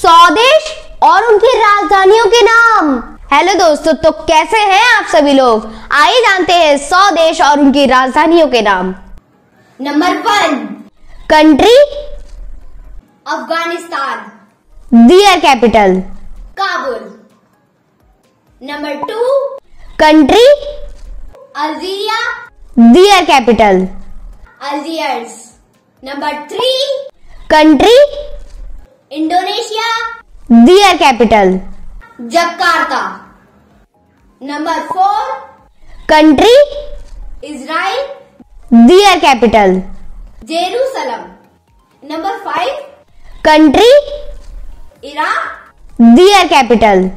स्वदेश और उनकी राजधानियों के नाम। हेलो दोस्तों, तो कैसे हैं आप सभी लोग। आइए जानते हैं स्वदेश और उनकी राजधानियों के नाम। Number 1 country Afghanistan, their capital Kabul. Number 2 country Algeria, their capital Algiers. Number 3 country Indonesia, their capital Jakarta. Number 4 country Israel, their capital Jerusalem. Number 5 country Iraq, their capital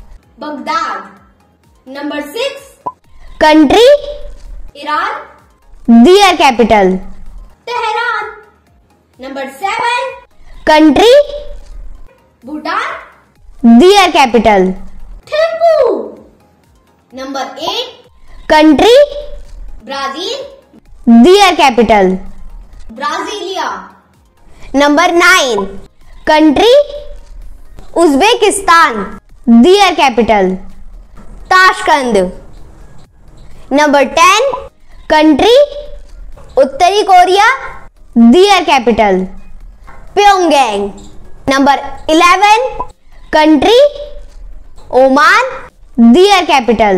Baghdad. Number 6 country Iran, their capital Tehran. Number 7 country Bhutan, their capital Thimphu. Number 8 country Brazil, their capital Brasilia. Number 9 country Uzbekistan, their capital Tashkent. Number 10 country उत्तरी Korea, their capital Pyongyang. Number 11 country Oman, their capital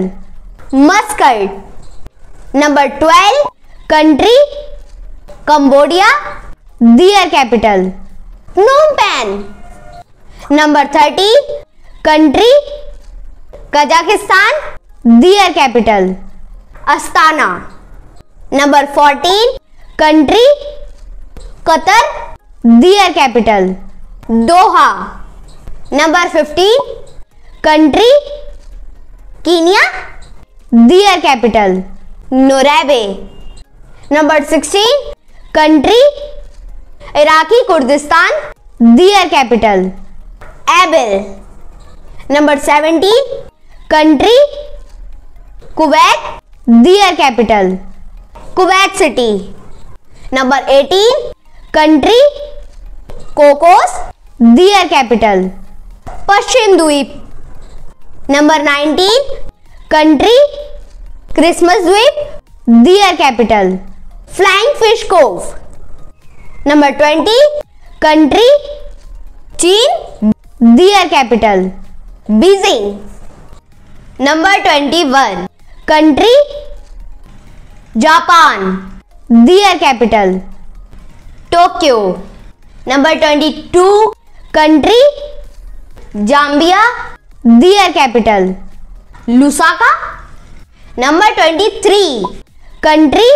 Muscat. Number 12 country Cambodia, their capital Phnom Penh. Number 13 country Kazakhstan, their capital Astana. Number 14 country Qatar, their capital Doha. Number 15 country Kenya, their capital Nairobi. Number 16 country Iraqi Kurdistan, their capital Erbil. Number 17 country Kuwait, their capital Kuwait City. Number 18 country Cocos, their capital पश्चिम द्वीप। Number 19 country Christmas द्वीप, there capital Flying Fish Cove. Number 20 country चीन, their capital Beijing. Number 21 country Japan, their capital Tokyo. Number 22 country Zambia, their capital Lusaka. Number 23 country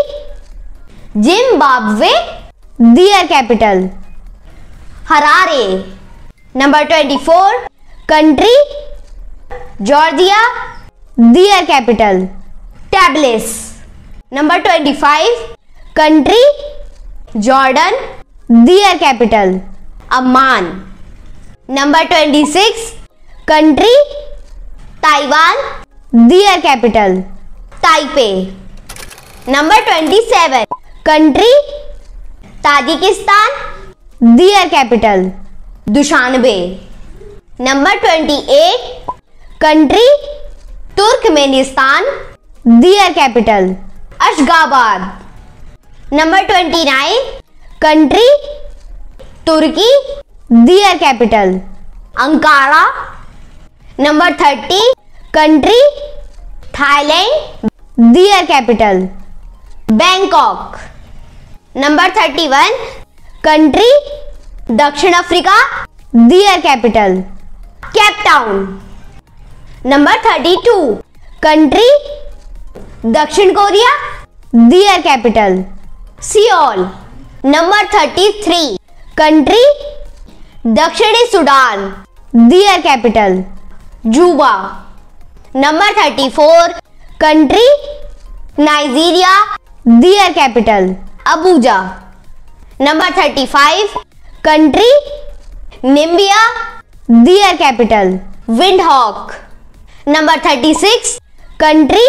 Zimbabwe, their capital Harare. Number 24 country Georgia, their capital Tbilisi. Number 25 country Jordan, their capital Amman. Number 26 country Taiwan, their capital Taipei. Number 27 country Tajikistan, their capital Dushanbe. Number 28 country Turkmenistan, their capital Ashgabat. Number 29 country Turkey, their capital Ankara. Number 30 country Thailand, their capital Bangkok. Number 31 country दक्षिण Africa, their capital Cape Town. Number 32 country दक्षिण Korea, their capital Seoul. Number 33 country दक्षिणी Sudan, their capital Juba. Number 34 country Nigeria, their capital Abuja. Number 35 country Namibia, their capital Windhoek. Number 36 country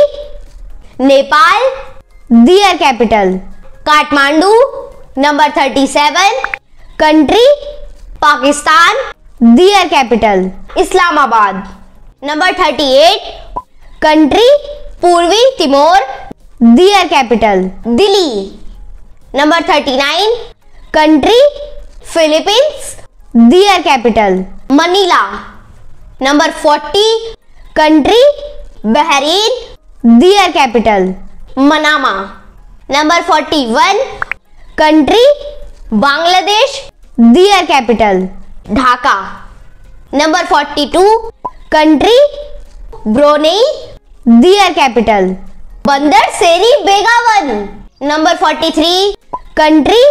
Nepal, their capital Kathmandu. Number 37 country Pakistan, Their capital Islamabad. Number 38 country पूर्वी Timor. Their capital Delhi. Number 39 country Philippines. Their capital Manila. Number 40 country Bahrain. Their capital Manama. Number 41 country Bangladesh. Their capital Dhaka. Number 42 country Brunei. Their capital Bandar Seri Begawan. Number 43 country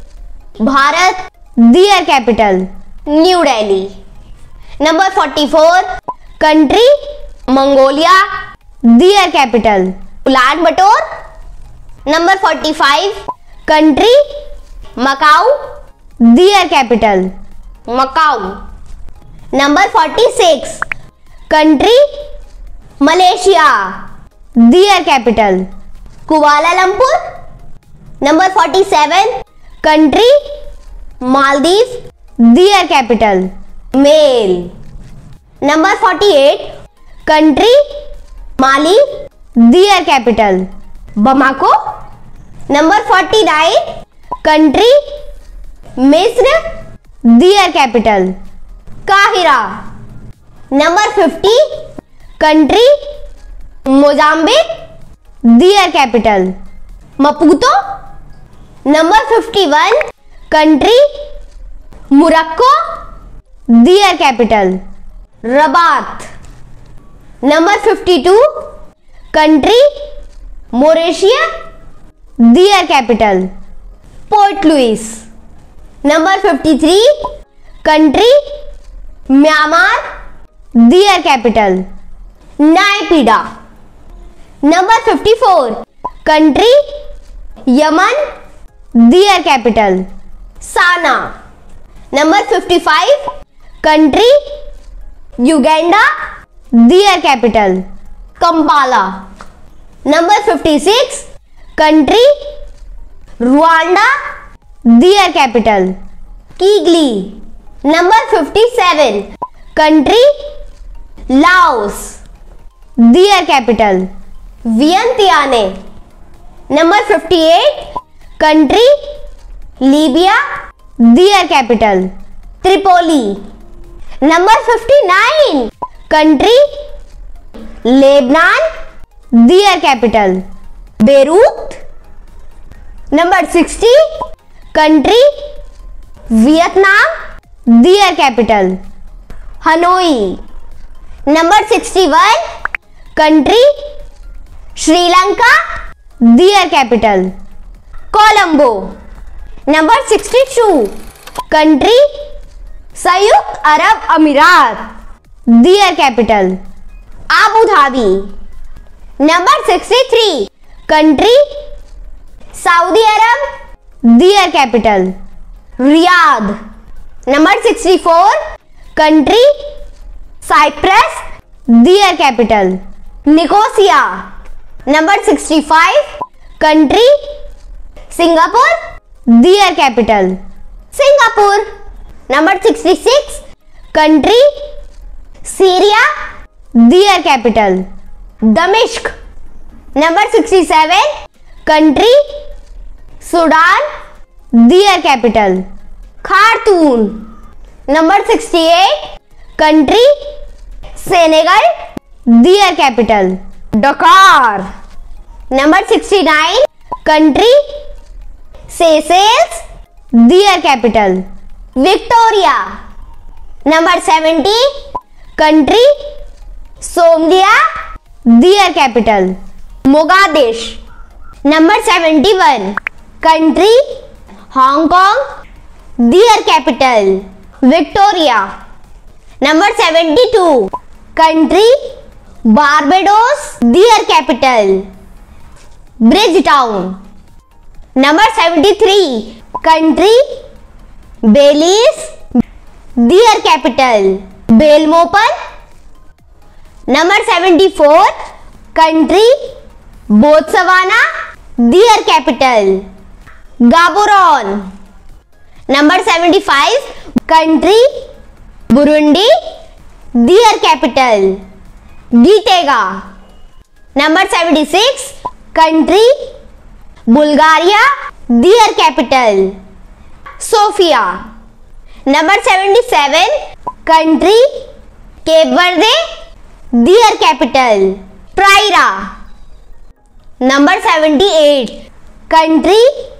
Bharat. Their capital New Delhi. Number 44 country Mongolia. Their capital Ulaanbaatar. Number 45 country Macau. Their capital Macau. Number 46 country Malaysia. Their capital Kuala Lumpur. Number 47 country Maldives. Their capital Male. Number 48 country Mali. Their capital Bamako. Number 49 country Misr. Their capital Kahira. Number 50 country Mozambique. Their capital Maputo. Number 51 country Morocco. Their capital Rabat. Number 52 country Mauritius. Their capital Port Louis. Number 53 country Myanmar. Their capital Naypyidaw. Number 54 country Yemen. Their capital Sana. Number 55 country Uganda. Their capital Kampala. Number 56 country Rwanda. Their capital Kigali. Number 57 country Laos. Their capital Vientiane. Number 58 country Libya. Their capital Tripoli. Number 59 country Lebanon. Their capital Beirut. Number 60 country Vietnam. Their capital Hanoi. Number 61 country Sri Lanka. Their capital Colombo. Number 62 country Sayukt Arab Emirat. Their capital Abu Dhabi. Number 63 country Saudi Arab. Their capital Riyadh. Number 64 country Cyprus. Their capital Nicosia. Number 65 country Singapore. Their capital Singapore. Number 66 country Syria. Their capital Damascus. Number 67 country Sudan. Their capital Khartoum. Number 68 country Senegal. Their capital Dakar. Number 69 country Seychelles. Their capital Victoria. Number 70 country Somalia. Their capital Mogadishu. Number 71 country Hong Kong. Their capital Victoria. Number 72 country Barbados. Their capital Bridgetown. Number 73 country Belize. Their capital Belmopan. Number 74 country Botswana. Their capital Gaborone. Number 75 country Burundi their capital Gitega. Number 76 country Bulgaria their capital Sofia. Number 77 country Cape Verde their capital Praia. Number 78 country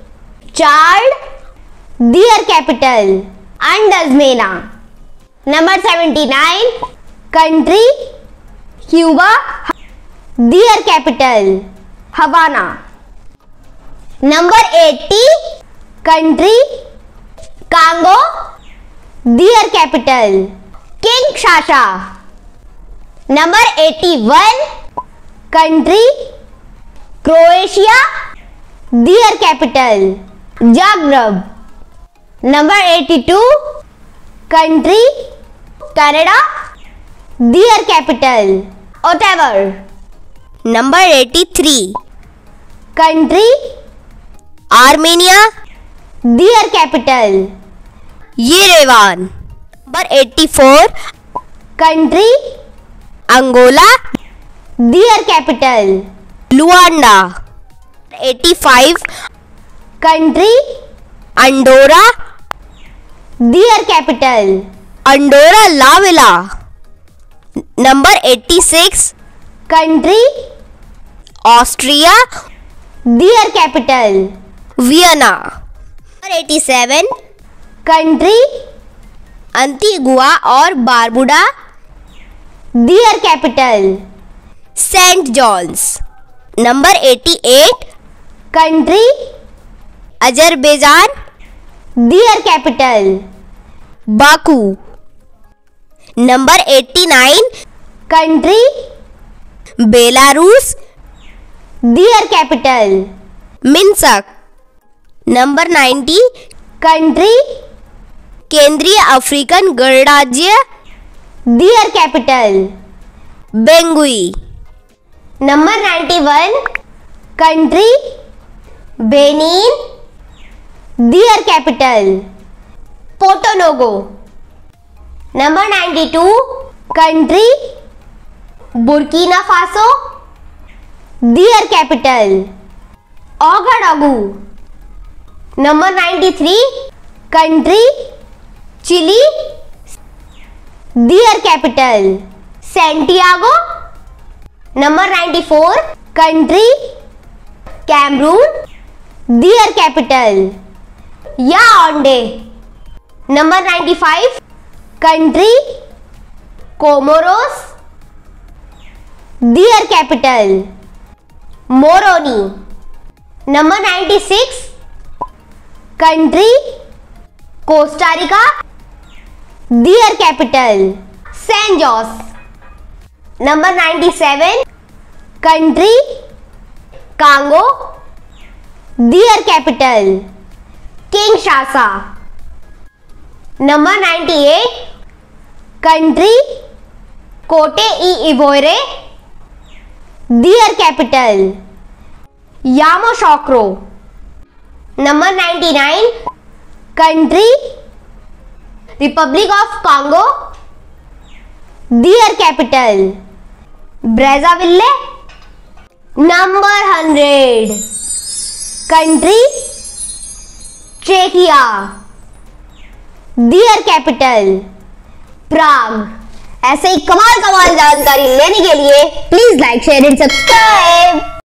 Chad their capital N'Djamena. Number 79 country Cuba their capital Havana. Number 80 country Congo their capital Kinshasa. Number 81 country Croatia their capital Zagreb. Number 82 country Canada their capital Ottawa. Number 83 country Armenia their capital Yerevan. Number 84 country Angola dear capital Luanda. 85 country Andorra their capital Andorra la Vella. Number 86 country Austria their capital Vienna. Number 87 country Antigua और Barbuda their capital Saint John's. Number 88 country Azerbaijan their capital Baku. Number 89 country Belarus their capital Minsk. Number 90 country केंद्रीय African गणराज्य their capital Bangui. Number 91 country Benin their capital Porto Novo. Number 92 country Burkina Faso their capital Ouagadougou. Number 93 country Chile dear capital Santiago. Number 94 country Cameroon their capital Yaounde. Number 95 country Comoros their capital Moroni. Number 96 country Costa Rica their capital San Jose. Number 97 country Congo their capital Kinshasa. Number 98 country Cote d'Ivoire their capital Yamoussoukro. Number 99 country Republic of Congo their capital Brazzaville. Number 100 country चेकिया their capital Prague. ऐसे ही कमाल जानकारी लेने के लिए please like share and subscribe.